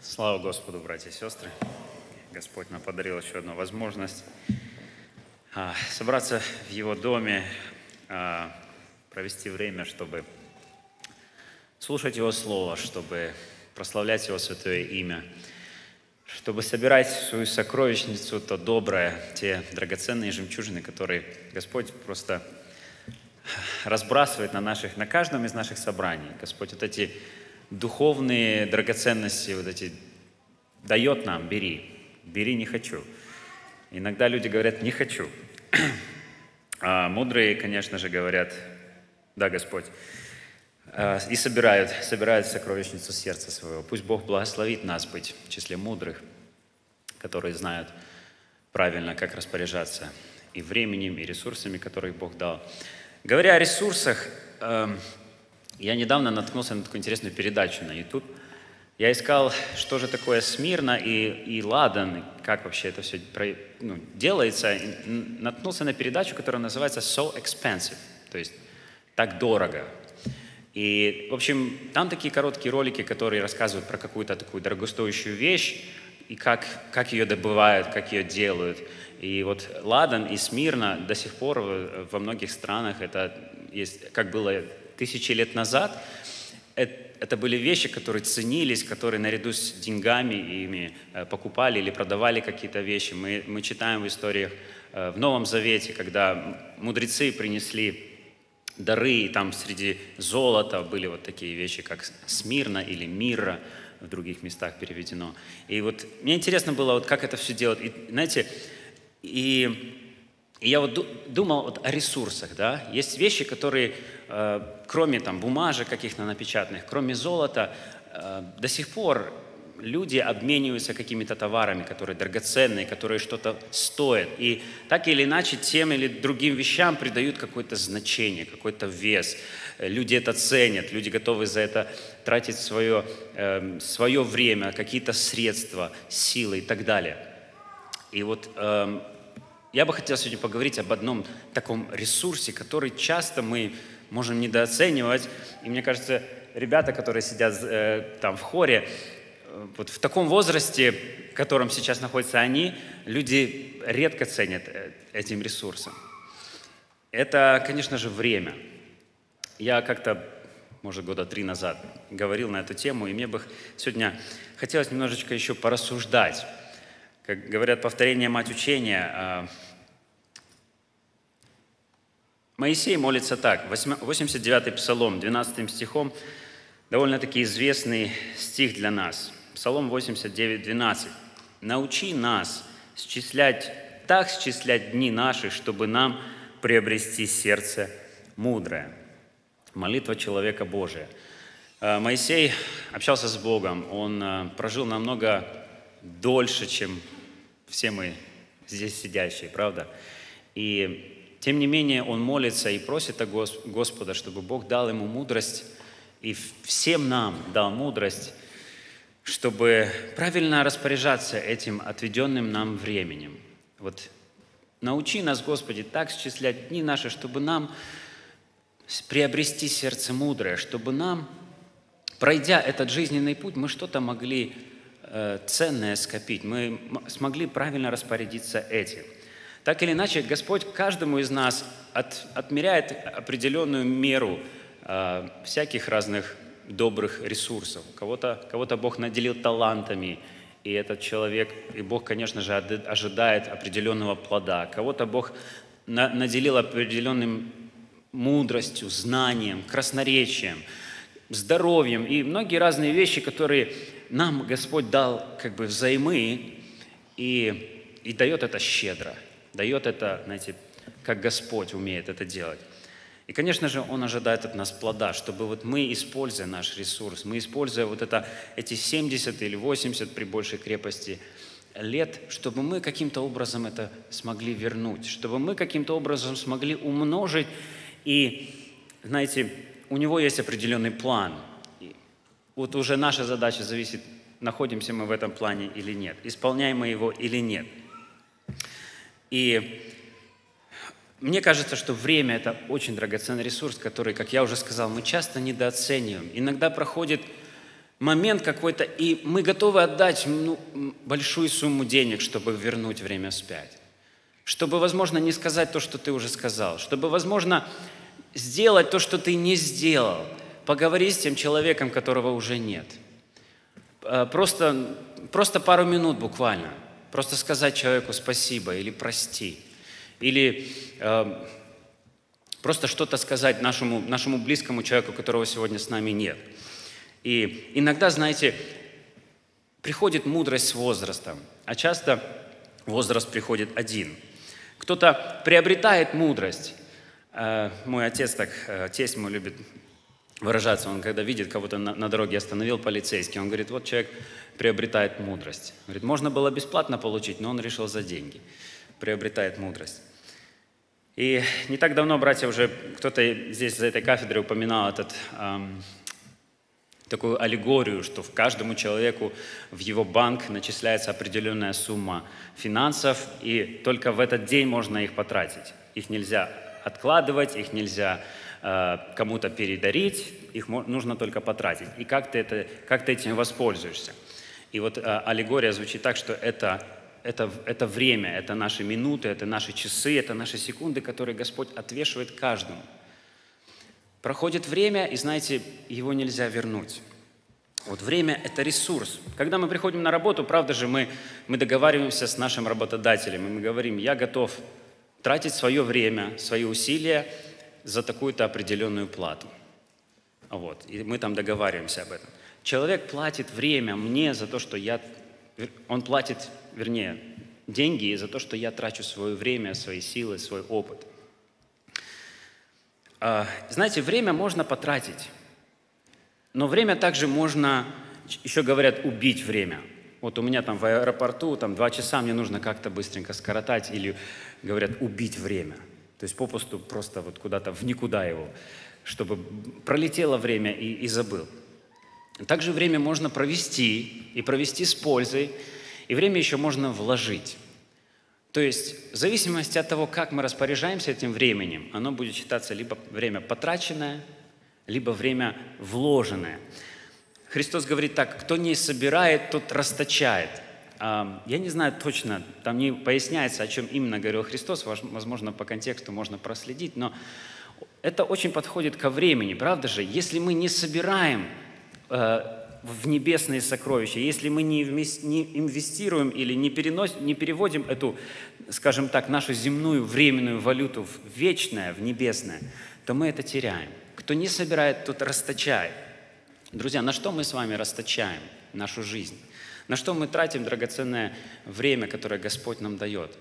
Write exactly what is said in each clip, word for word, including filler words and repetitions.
Слава Господу, братья и сестры! Господь нам подарил еще одну возможность а, собраться в Его доме, а, провести время, чтобы слушать Его Слово, чтобы прославлять Его святое имя, чтобы собирать в свою сокровищницу то доброе, те драгоценные жемчужины, которые Господь просто разбрасывает на, наших, на каждом из наших собраний. Господь вот эти духовные драгоценности, вот эти дает нам, бери, бери, не хочу. Иногда люди говорят, не хочу. А мудрые, конечно же, говорят, да, Господь, и собирают, собирают сокровищницу сердца своего. Пусть Бог благословит нас быть в числе мудрых, которые знают правильно, как распоряжаться и временем, и ресурсами, которые Бог дал. Говоря о ресурсах, я недавно наткнулся на такую интересную передачу на YouTube. Я искал, что же такое Смирна и, и Ладан, как вообще это все ну, делается. И наткнулся на передачу, которая называется «So Expensive», то есть «Так дорого». И, в общем, там такие короткие ролики, которые рассказывают про какую-то такую дорогостоящую вещь, и как, как ее добывают, как ее делают. И вот Ладан и Смирна до сих пор во многих странах, это есть, как было тысячи лет назад, это были вещи, которые ценились, которые наряду с деньгами ими покупали или продавали какие-то вещи. Мы, мы читаем в историях в Новом Завете, когда мудрецы принесли дары, и там среди золота были вот такие вещи, как Смирна или Мирра, в других местах переведено. И вот мне интересно было, вот как это все делать. И, знаете, и, и я вот думал вот о ресурсах, да. Есть вещи, которые, э, кроме там бумажек каких-то напечатанных, кроме золота, э, до сих пор люди обмениваются какими-то товарами, которые драгоценные, которые что-то стоят. И так или иначе тем или другим вещам придают какое-то значение, какой-то вес. Люди это ценят, люди готовы за это тратить свое, э, свое время, какие-то средства, силы и так далее. И вот э, я бы хотел сегодня поговорить об одном таком ресурсе, который часто мы можем недооценивать. И мне кажется, ребята, которые сидят э, там в хоре, вот в таком возрасте, в котором сейчас находятся они, люди редко ценят этим ресурсом. Это, конечно же, время. Я как-то, может, года три назад говорил на эту тему, и мне бы сегодня хотелось немножечко еще порассуждать. Как говорят, повторение – мать учения. Моисей молится так, восемьдесят девятый Псалом, двенадцатым стихом, довольно-таки известный стих для нас. Псалом восемьдесят девять, двенадцать. «Научи нас счислять, так счислять дни наши, чтобы нам приобрести сердце мудрое». Молитва человека Божия. Моисей общался с Богом, он прожил намного дольше, чем все мы здесь сидящие, правда? И тем не менее он молится и просит о Господа, чтобы Бог дал ему мудрость, и всем нам дал мудрость, чтобы правильно распоряжаться этим отведенным нам временем. Вот научи нас, Господи, так счислять дни наши, чтобы нам приобрести сердце мудрое, чтобы нам, пройдя этот жизненный путь, мы что-то могли э, ценное скопить, мы смогли правильно распорядиться этим. Так или иначе, Господь каждому из нас от, отмеряет определенную меру э, всяких разных добрых ресурсов. Кого-то, кого-то Бог наделил талантами, и этот человек, и Бог, конечно же, ожидает определенного плода. Кого-то Бог на, наделил определенным мудростью, знанием, красноречием, здоровьем и многие разные вещи, которые нам Господь дал как бы взаймы, и, и дает это щедро, дает это, знаете, как Господь умеет это делать. И, конечно же, Он ожидает от нас плода, чтобы вот мы, используя наш ресурс, мы, используя вот это, эти семьдесят или восемьдесят при большей крепости лет, чтобы мы каким-то образом это смогли вернуть, чтобы мы каким-то образом смогли умножить. И, знаете, у Него есть определенный план. И вот уже наша задача зависит, находимся мы в этом плане или нет, исполняем мы его или нет. И мне кажется, что время – это очень драгоценный ресурс, который, как я уже сказал, мы часто недооцениваем. Иногда проходит момент какой-то, и мы готовы отдать ну, большую сумму денег, чтобы вернуть время вспять. Чтобы, возможно, не сказать то, что ты уже сказал. Чтобы, возможно, сделать то, что ты не сделал. Поговори с тем человеком, которого уже нет. Просто, просто пару минут буквально. Просто сказать человеку спасибо или прости. Или э, просто что-то сказать нашему, нашему близкому человеку, которого сегодня с нами нет. И иногда, знаете, приходит мудрость с возрастом, а часто возраст приходит один. Кто-то приобретает мудрость. Мой отец так, тесть мой любит выражаться, он когда видит кого-то на, на дороге остановил полицейский, он говорит, вот человек приобретает мудрость. Говорит, можно было бесплатно получить, но он решил за деньги. Приобретает мудрость. И не так давно, братья, уже кто-то здесь за этой кафедрой упоминал этот, эм, такую аллегорию, что в каждому человеку в его банк начисляется определенная сумма финансов, и только в этот день можно их потратить. Их нельзя откладывать, их нельзя э, кому-то передарить, их нужно только потратить. И как ты, это, как ты этим воспользуешься? И вот э, аллегория звучит так, что это, это, это время, это наши минуты, это наши часы, это наши секунды, которые Господь отвешивает каждому. Проходит время, и, знаете, его нельзя вернуть. Вот время – это ресурс. Когда мы приходим на работу, правда же, мы, мы договариваемся с нашим работодателем, и мы говорим, я готов тратить свое время, свои усилия за такую-то определенную плату. Вот. И мы там договариваемся об этом. Человек платит время мне за то, что я... Он платит, вернее, деньги за то, что я трачу свое время, свои силы, свой опыт. Знаете, время можно потратить, но время также можно, еще говорят, убить время. Вот у меня там в аэропорту там два часа, мне нужно как-то быстренько скоротать, или, говорят, убить время. То есть попусту просто вот куда-то в никуда его, чтобы пролетело время и, и забыл. Также время можно провести, и провести с пользой, и время еще можно вложить. То есть в зависимости от того, как мы распоряжаемся этим временем, оно будет считаться либо время потраченное, либо время вложенное. Христос говорит так, кто не собирает, тот расточает. Я не знаю точно, там не поясняется, о чем именно говорил Христос, возможно, по контексту можно проследить, но это очень подходит ко времени, правда же? Если мы не собираем в небесные сокровища, если мы не инвестируем или не, переносим, не переводим эту, скажем так, нашу земную временную валюту в вечное, в небесное, то мы это теряем. Кто не собирает, тот расточает. Друзья, на что мы с вами расточаем нашу жизнь? На что мы тратим драгоценное время, которое Господь нам дает?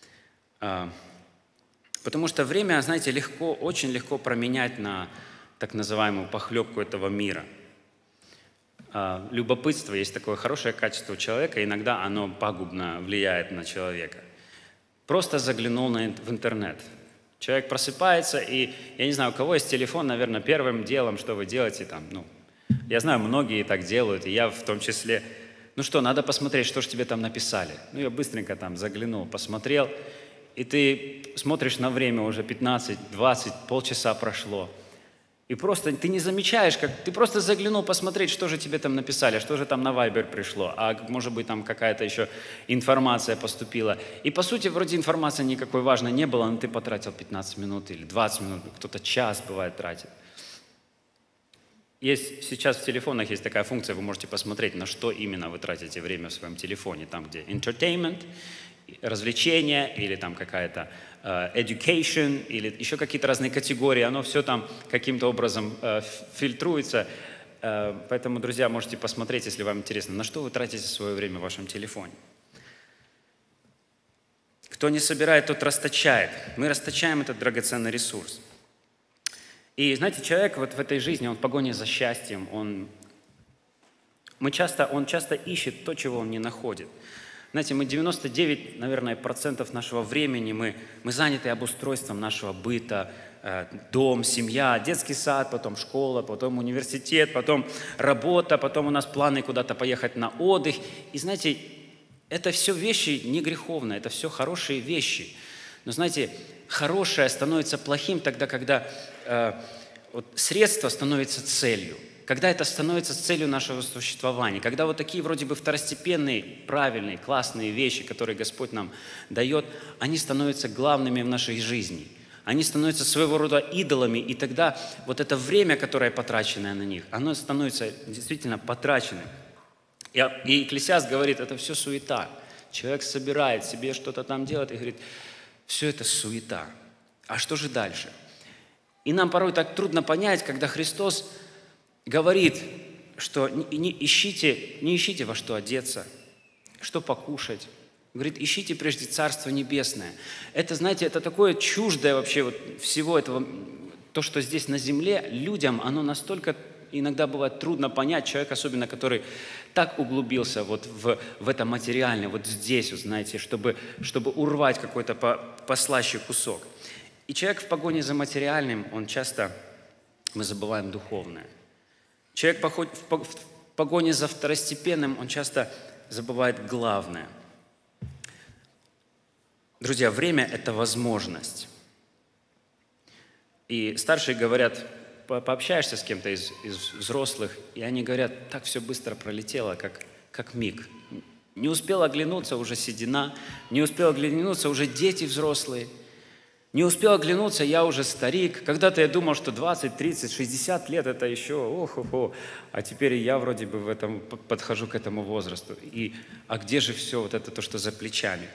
Потому что время, знаете, легко, очень легко променять на так называемую похлебку этого мира. Любопытство есть такое хорошее качество у человека, иногда оно пагубно влияет на человека. Просто заглянул на, в интернет. Человек просыпается, и, я не знаю, у кого есть телефон, наверное, первым делом, что вы делаете там, ну, я знаю, многие так делают, и я в том числе, ну что, надо посмотреть, что же тебе там написали. Ну, я быстренько там заглянул, посмотрел, и ты смотришь на время уже пятнадцать, двадцать, полчаса прошло. И просто ты не замечаешь, как ты просто заглянул посмотреть, что же тебе там написали, что же там на Вайбер пришло, а может быть там какая-то еще информация поступила. И по сути вроде информации никакой важной не было, но ты потратил пятнадцать минут или двадцать минут, кто-то час бывает тратит. Есть, сейчас в телефонах есть такая функция, вы можете посмотреть, на что именно вы тратите время в своем телефоне. Там, где entertainment, развлечения или там какая-то uh, education или еще какие-то разные категории, оно все там каким-то образом uh, фильтруется. Uh, поэтому, друзья, можете посмотреть, если вам интересно, на что вы тратите свое время в вашем телефоне. Кто не собирает, тот расточает. Мы расточаем этот драгоценный ресурс. И, знаете, человек вот в этой жизни, он в погоне за счастьем, он, мы часто, он часто ищет то, чего он не находит. Знаете, мы девяносто девять, наверное, процентов нашего времени, мы, мы заняты обустройством нашего быта, э, дом, семья, детский сад, потом школа, потом университет, потом работа, потом у нас планы куда-то поехать на отдых. И, знаете, это все вещи не греховные, это все хорошие вещи. Но, знаете, хорошее становится плохим тогда, когда э, вот, средство становится целью. когда это становится целью нашего существования, когда вот такие вроде бы второстепенные, правильные, классные вещи, которые Господь нам дает, они становятся главными в нашей жизни. Они становятся своего рода идолами, и тогда вот это время, которое потраченное на них, оно становится действительно потраченным. И Екклесиаст говорит, это все суета. Человек собирает себе что-то там делать и говорит, все это суета. А что же дальше? И нам порой так трудно понять, когда Христос говорит, что не ищите, не ищите во что одеться, что покушать. Говорит, ищите прежде Царство Небесное. Это, знаете, это такое чуждое вообще вот всего этого, то, что здесь на земле, людям оно настолько иногда бывает трудно понять, человек, особенно который так углубился вот в, в это материальное, вот здесь, вот, знаете, чтобы, чтобы урвать какой-то по, послаще кусок. И человек в погоне за материальным, он часто, мы забываем духовное. Человек в погоне за второстепенным, он часто забывает главное. Друзья, время – это возможность. И старшие говорят, пообщаешься с кем-то из, из взрослых, и они говорят, так все быстро пролетело, как, как миг. Не успел оглянуться, уже седина, не успел оглянуться, уже дети взрослые. Не успел оглянуться, я уже старик. Когда-то я думал, что двадцать, тридцать, шестьдесят лет – это еще ох-охо, а теперь я вроде бы в этом, подхожу к этому возрасту. И, а где же все вот это, то, что за плечами?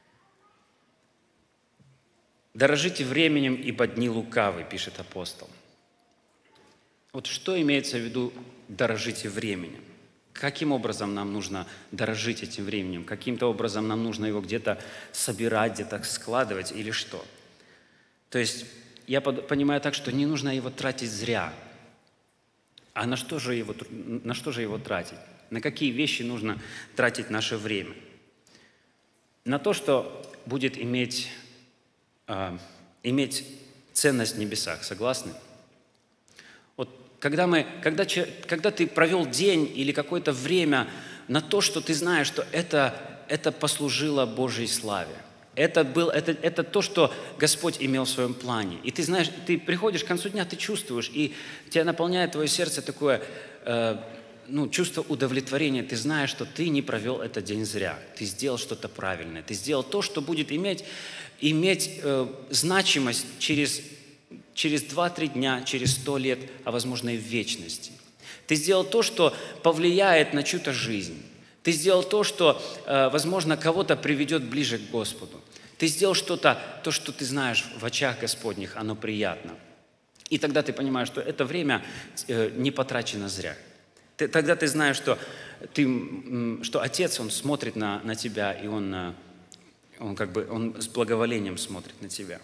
«Дорожите временем, ибо дни лукавы», пишет апостол. Вот что имеется в виду «дорожите временем»? Каким образом нам нужно дорожить этим временем? Каким-то образом нам нужно его где-то собирать, где-то складывать или что? То есть я понимаю так, что не нужно его тратить зря. А на что же его, на что же его тратить? На какие вещи нужно тратить наше время? На то, что будет иметь, э, иметь ценность в небесах. Согласны? Вот когда, мы, когда, когда ты провел день или какое-то время на то, что ты знаешь, что это, это послужило Божьей славе. Это, был, это, это то, что Господь имел в своем плане. И ты знаешь, ты приходишь к концу дня, ты чувствуешь, и тебя наполняет твое сердце такое э, ну, чувство удовлетворения. Ты знаешь, что ты не провел этот день зря. Ты сделал что-то правильное. Ты сделал то, что будет иметь, иметь э, значимость через, через два-три дня, через сто лет, а возможно и в вечности. Ты сделал то, что повлияет на чью-то жизнь. Ты сделал то, что, возможно, кого-то приведет ближе к Господу. Ты сделал что-то, то, что ты знаешь в очах Господних, оно приятно. И тогда ты понимаешь, что это время не потрачено зря. Ты, тогда ты знаешь, что, ты, что Отец, Он смотрит на, на тебя, и он, он, как бы, он с благоволением смотрит на тебя.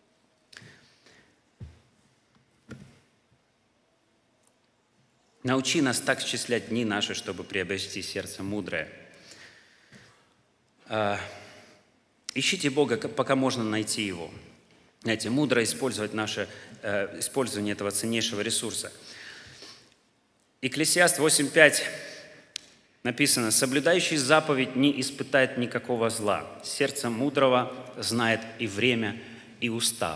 Научи нас так счислять дни наши, чтобы приобрести сердце мудрое. Ищите Бога, пока можно найти Его. Знаете, мудро использовать наше использование этого ценнейшего ресурса. Екклесиаст восемь пять написано: «Соблюдающий заповедь не испытает никакого зла. Сердце мудрого знает и время, и устав».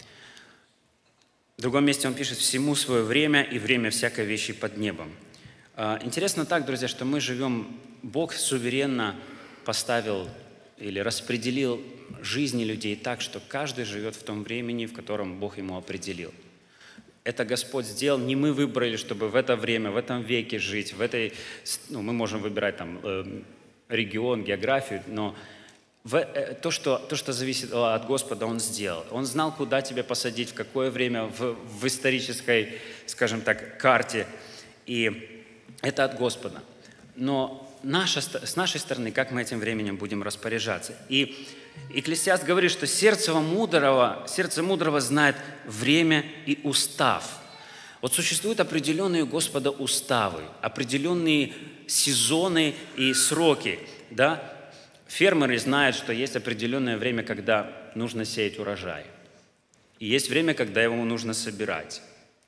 В другом месте он пишет: «Всему свое время, и время всякой вещи под небом». Интересно так, друзья, что мы живем, Бог суверенно поставил или распределил жизни людей так, что каждый живет в том времени, в котором Бог ему определил. Это Господь сделал, не мы выбрали, чтобы в это время, в этом веке жить, в этой, ну, мы можем выбирать там регион, географию, но То что, то, что зависит от Господа, Он сделал. Он знал, куда тебя посадить, в какое время в, в исторической, скажем так, карте. И это от Господа. Но наша, с нашей стороны, как мы этим временем будем распоряжаться? И Екклесиаст говорит, что сердце мудрого, сердце мудрого знает время и устав. Вот существуют определенные у Господа уставы, определенные сезоны и сроки, да? Фермеры знают, что есть определенное время, когда нужно сеять урожай. И есть время, когда его нужно собирать.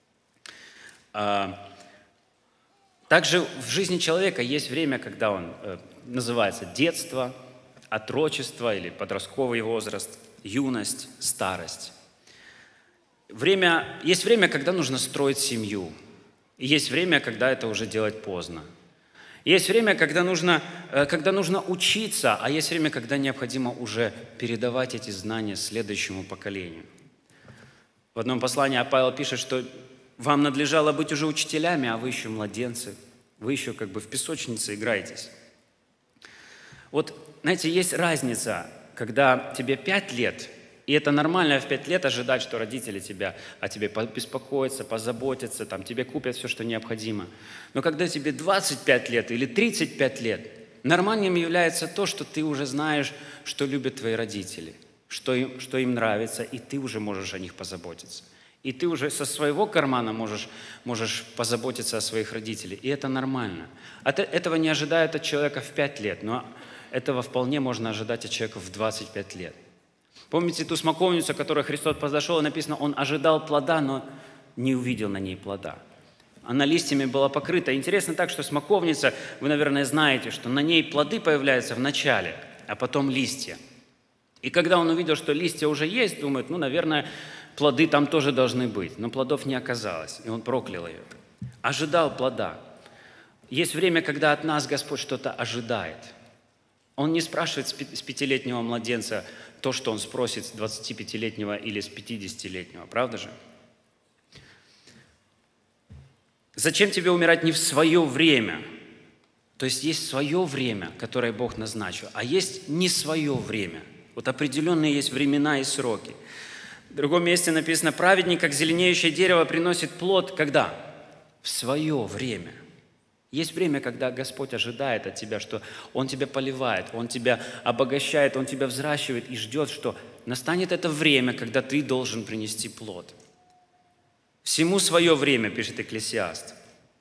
Также в жизни человека есть время, когда он называется детство, отрочество или подростковый возраст, юность, старость. Время, есть время, когда нужно строить семью. И есть время, когда это уже делать поздно. Есть время, когда нужно, когда нужно учиться, а есть время, когда необходимо уже передавать эти знания следующему поколению. В одном послании Павел пишет, что вам надлежало быть уже учителями, а вы еще младенцы. Вы еще как бы в песочнице играетесь. Вот, знаете, есть разница, когда тебе пять лет, и это нормально в пять лет ожидать, что родители тебя, о тебе побеспокоятся, позаботятся, там, тебе купят все, что необходимо. Но когда тебе двадцать пять лет или тридцать пять лет, нормальным является то, что ты уже знаешь, что любят твои родители, что им, что им нравится, и ты уже можешь о них позаботиться. И ты уже со своего кармана можешь, можешь позаботиться о своих родителях. И это нормально. От этого не ожидают от человека в пять лет, но этого вполне можно ожидать от человека в двадцать пять лет. Помните ту смоковницу, которой Христос подошел, и написано, он ожидал плода, но не увидел на ней плода. Она листьями была покрыта. Интересно так, что смоковница, вы, наверное, знаете, что на ней плоды появляются в начале, а потом листья. И когда он увидел, что листья уже есть, думает, ну, наверное, плоды там тоже должны быть. Но плодов не оказалось, и он проклял ее. Ожидал плода. Есть время, когда от нас Господь что-то ожидает. Он не спрашивает с пятилетнего младенца то, что он спросит с двадцатипятилетнего или с пятидесятилетнего. Правда же? Зачем тебе умирать не в свое время? То есть есть свое время, которое Бог назначил, а есть не свое время. Вот определенные есть времена и сроки. В другом месте написано, праведник, как зеленеющее дерево, приносит плод. Когда? В свое время. Есть время, когда Господь ожидает от тебя, что Он тебя поливает, Он тебя обогащает, Он тебя взращивает и ждет, что настанет это время, когда ты должен принести плод. Всему свое время, пишет Экклесиаст.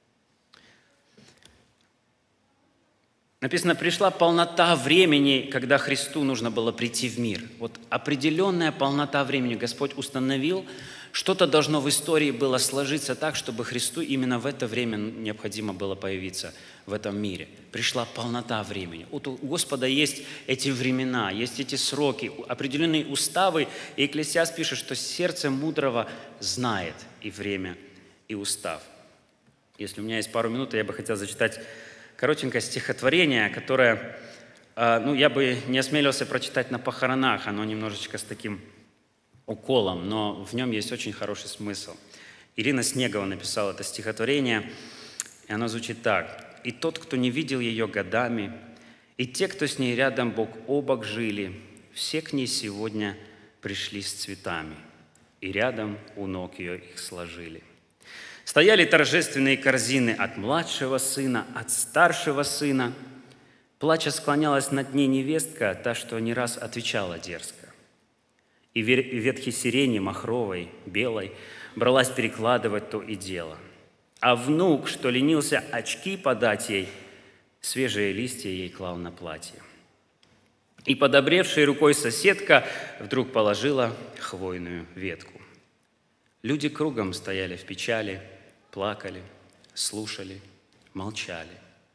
Написано, пришла полнота времени, когда Христу нужно было прийти в мир. Вот определенная полнота времени Господь установил, что-то должно в истории было сложиться так, чтобы Христу именно в это время необходимо было появиться в этом мире. Пришла полнота времени. Вот у Господа есть эти времена, есть эти сроки, определенные уставы. И Экклесиаст пишет, что сердце мудрого знает и время, и устав. Если у меня есть пару минут, я бы хотел зачитать коротенькое стихотворение, которое, ну, я бы не осмелился прочитать на похоронах. Оно немножечко с таким уколом, но в нем есть очень хороший смысл. Ирина Снегова написала это стихотворение, и оно звучит так. «И тот, кто не видел ее годами, и те, кто с ней рядом бок о бок жили, все к ней сегодня пришли с цветами, и рядом у ног ее их сложили. Стояли торжественные корзины от младшего сына, от старшего сына. Плача склонялась над ней невестка, та, что не раз отвечала дерзко. И ветхи сирени махровой, белой, бралась перекладывать то и дело. А внук, что ленился очки подать ей, свежие листья ей клал на платье. И подобревшей рукой соседка вдруг положила хвойную ветку. Люди кругом стояли в печали, плакали, слушали, молчали.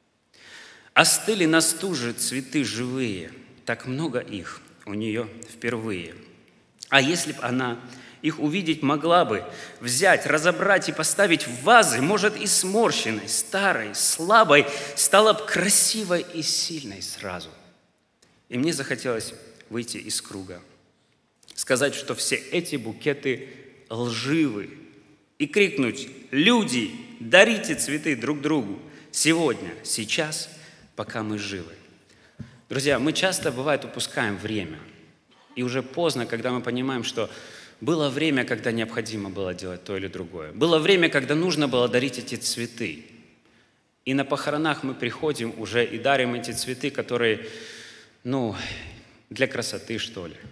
Остыли на стуже цветы живые, так много их у нее впервые. А если б она их увидеть могла бы, взять, разобрать и поставить в вазы, может, и сморщенной, старой, слабой, стала бы красивой и сильной сразу. И мне захотелось выйти из круга, сказать, что все эти букеты лживы, и крикнуть: «Люди, дарите цветы друг другу сегодня, сейчас, пока мы живы». Друзья, мы часто, бывает, упускаем время. И уже поздно, когда мы понимаем, что было время, когда необходимо было делать то или другое. Было время, когда нужно было дарить эти цветы. И на похоронах мы приходим уже и дарим эти цветы, которые, ну, для красоты, что ли.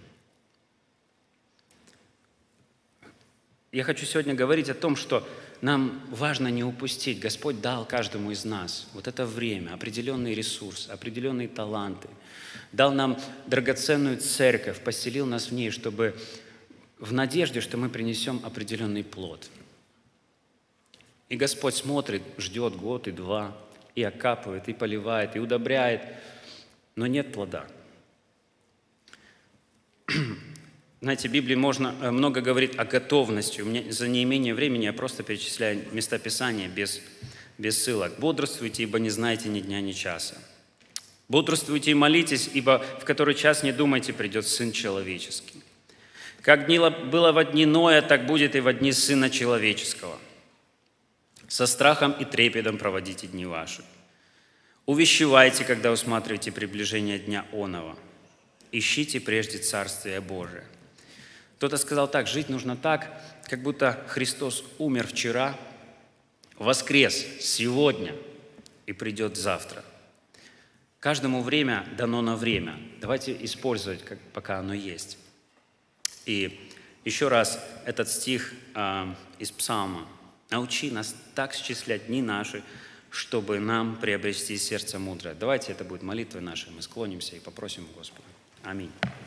Я хочу сегодня говорить о том, что нам важно не упустить. Господь дал каждому из нас вот это время, определенный ресурс, определенные таланты. Дал нам драгоценную церковь, поселил нас в ней, чтобы в надежде, что мы принесем определенный плод. И Господь смотрит, ждет год и два, и окапывает, и поливает, и удобряет, но нет плода. Знаете, в Библии можно, много говорит о готовности. У меня за неимение времени я просто перечисляю места Писания без, без ссылок. «Бодрствуйте, ибо не знаете ни дня, ни часа. Бодрствуйте и молитесь, ибо в который час не думайте, придет Сын Человеческий. Как было во дни Ноя, так будет и во дни Сына Человеческого. Со страхом и трепетом проводите дни ваши. Увещевайте, когда усматриваете приближение дня оного. Ищите прежде Царствие Божие». Кто-то сказал так: жить нужно так, как будто Христос умер вчера, воскрес сегодня и придет завтра. Каждому время дано на время. Давайте использовать, как, пока оно есть. И еще раз этот стих э, из Псалма. «Научи нас так счислять дни наши, чтобы нам приобрести сердце мудрое». Давайте это будет молитвой нашей. Мы склонимся и попросим Господа. Аминь.